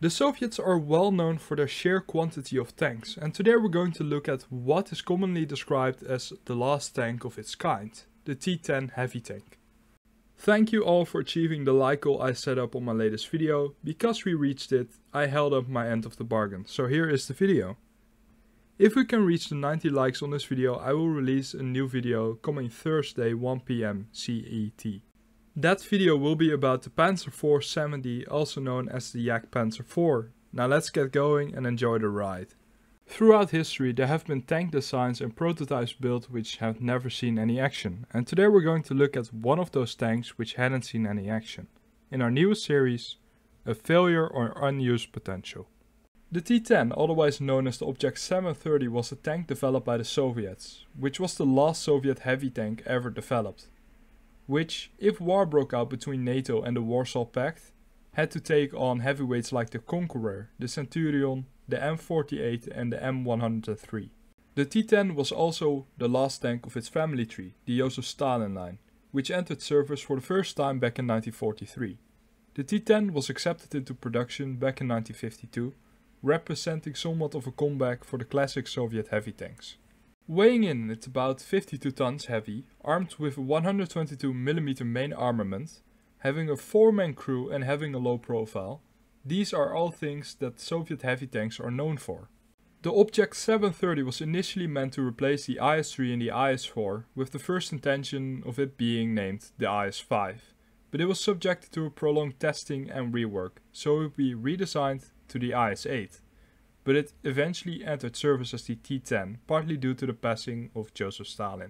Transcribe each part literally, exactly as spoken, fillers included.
The Soviets are well known for their sheer quantity of tanks, and today we're going to look at what is commonly described as the last tank of its kind, the T ten heavy tank. Thank you all for achieving the like goal I set up on my latest video. Because we reached it, I held up my end of the bargain, so here is the video. If we can reach the ninety likes on this video, I will release a new video coming Thursday one p m C E T. That video will be about the Panzer four seventy, also known as the Jagdpanzer four. Now let's get going and enjoy the ride. Throughout history there have been tank designs and prototypes built which have never seen any action, and today we're going to look at one of those tanks which hadn't seen any action. In our newest series, a failure or unused potential. The T ten, otherwise known as the Objekt seven thirty, was a tank developed by the Soviets, which was the last Soviet heavy tank ever developed, which, if war broke out between NATO and the Warsaw Pact, had to take on heavyweights like the Conqueror, the Centurion, the M forty-eight and the M one hundred three. The T ten was also the last tank of its family tree, the Josef Stalin line, which entered service for the first time back in nineteen forty-three. The T ten was accepted into production back in nineteen fifty-two, representing somewhat of a comeback for the classic Soviet heavy tanks. Weighing in at about fifty-two tons heavy, armed with a one hundred twenty-two millimeter main armament, having a four man crew and having a low profile, these are all things that Soviet heavy tanks are known for. The Objekt seven thirty was initially meant to replace the I S three and the I S four, with the first intention of it being named the I S five, but it was subjected to a prolonged testing and rework, so it would be redesigned to the I S eight. But it eventually entered service as the T ten, partly due to the passing of Josef Stalin.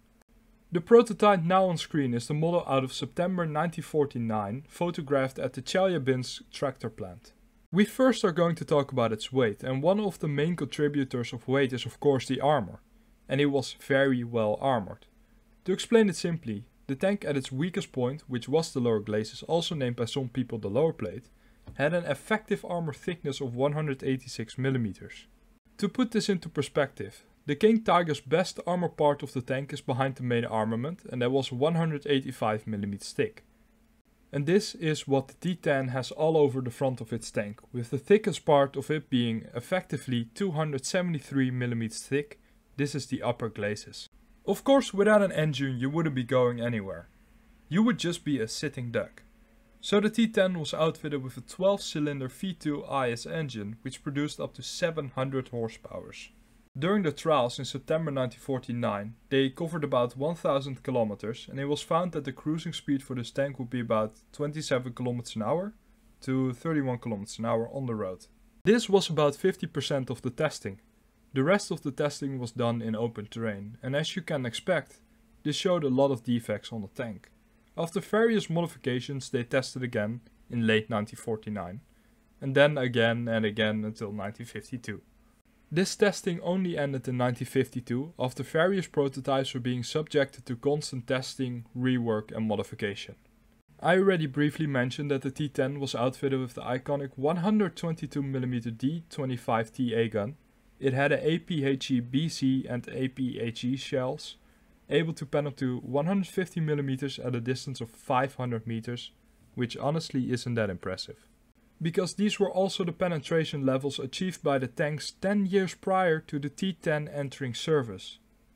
The prototype now on screen is the model out of September nineteen forty-nine, photographed at the Chelyabinsk Tractor Plant. We first are going to talk about its weight, and one of the main contributors of weight is of course the armor, and it was very well armored. To explain it simply, the tank at its weakest point, which was the lower glacis, also named by some people the lower plate, had an effective armor thickness of one hundred eighty-six millimeters. To put this into perspective, the King Tiger's best armor part of the tank is behind the main armament, and that was one hundred eighty-five millimeters thick. And this is what the T ten has all over the front of its tank, with the thickest part of it being effectively two hundred seventy-three millimeters thick. This is the upper glacis. Of course, without an engine you wouldn't be going anywhere. You would just be a sitting duck. So the T ten was outfitted with a twelve cylinder V two I S engine, which produced up to seven hundred horsepower. During the trials in September nineteen forty-nine, they covered about one thousand kilometers, and it was found that the cruising speed for this tank would be about twenty-seven kilometers an hour to thirty-one kilometers an hour on the road. This was about fifty percent of the testing. The rest of the testing was done in open terrain, and as you can expect, this showed a lot of defects on the tank. After various modifications they tested again in late nineteen forty-nine, and then again and again until nineteen fifty-two. This testing only ended in nineteen fifty-two, after various prototypes were being subjected to constant testing, rework and modification. I already briefly mentioned that the T ten was outfitted with the iconic one hundred twenty-two millimeter D twenty-five T A gun. It had a A P H E B C and A P H E shells, able to pen up to one hundred fifty millimeters at a distance of five hundred meters, which honestly isn't that impressive. Because these were also the penetration levels achieved by the tanks ten years prior to the T ten entering service.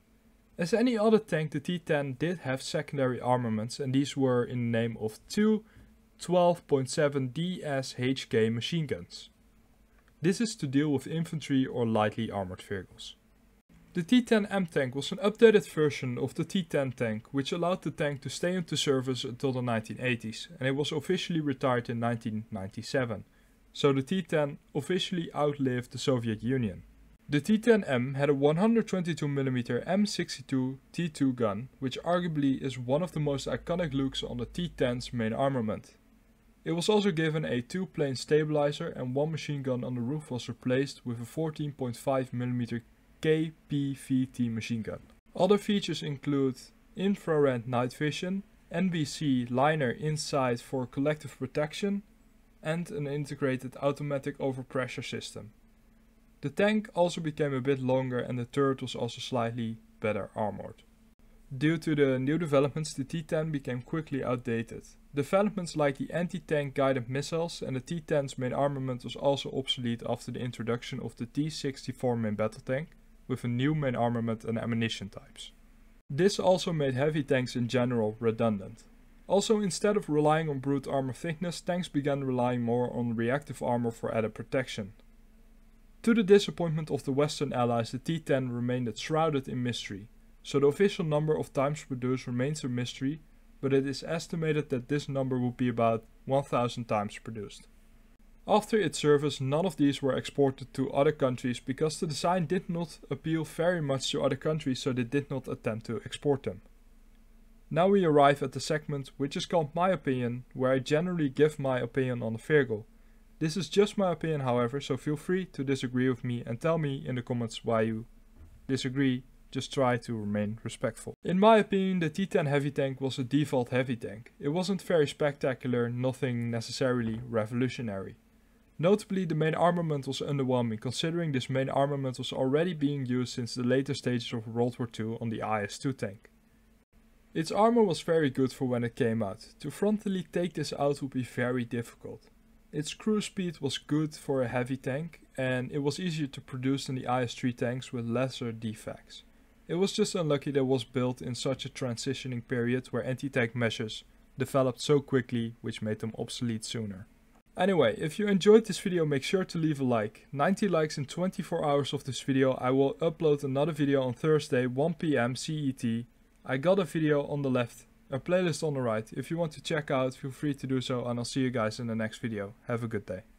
As any other tank, the T ten did have secondary armaments, and these were in the name of two twelve point seven D S H K machine guns. This is to deal with infantry or lightly armored vehicles. The T ten M tank was an updated version of the T ten tank, which allowed the tank to stay into service until the nineteen eighties, and it was officially retired in nineteen ninety-seven, so the T ten officially outlived the Soviet Union. The T ten M had a one hundred twenty-two millimeter M sixty-two T two gun, which arguably is one of the most iconic looks on the T ten's main armament. It was also given a two-plane stabilizer, and one machine gun on the roof was replaced with a fourteen point five millimeter K P V T machine gun. Other features include infrared night vision, N B C liner inside for collective protection, and an integrated automatic overpressure system. The tank also became a bit longer, and the turret was also slightly better armored. Due to the new developments, the T ten became quickly outdated. Developments like the anti-tank guided missiles and the T ten's main armament was also obsolete after the introduction of the T sixty-four main battle tank, with a new main armament and ammunition types. This also made heavy tanks in general redundant. Also, instead of relying on brute armor thickness, tanks began relying more on reactive armor for added protection. To the disappointment of the Western allies, the T ten remained shrouded in mystery, so the official number of times produced remains a mystery, but it is estimated that this number would be about one thousand times produced. After its service, none of these were exported to other countries because the design did not appeal very much to other countries, so they did not attempt to export them. Now we arrive at the segment which is called My Opinion, where I generally give my opinion on a vehicle. This is just my opinion, however, so feel free to disagree with me and tell me in the comments why you disagree. Just try to remain respectful. In my opinion, the T ten heavy tank was a default heavy tank. It wasn't very spectacular, nothing necessarily revolutionary. Notably, the main armament was underwhelming, considering this main armament was already being used since the later stages of World War Two on the I S two tank. Its armor was very good for when it came out. To frontally take this out would be very difficult. Its cruise speed was good for a heavy tank, and it was easier to produce than the I S three tanks with lesser defects. It was just unlucky that it was built in such a transitioning period where anti-tank measures developed so quickly, which made them obsolete sooner. Anyway, if you enjoyed this video, make sure to leave a like. ninety likes in twenty-four hours of this video. I will upload another video on Thursday, one P M C E T. I got a video on the left, a playlist on the right. If you want to check out, feel free to do so, and I'll see you guys in the next video. Have a good day.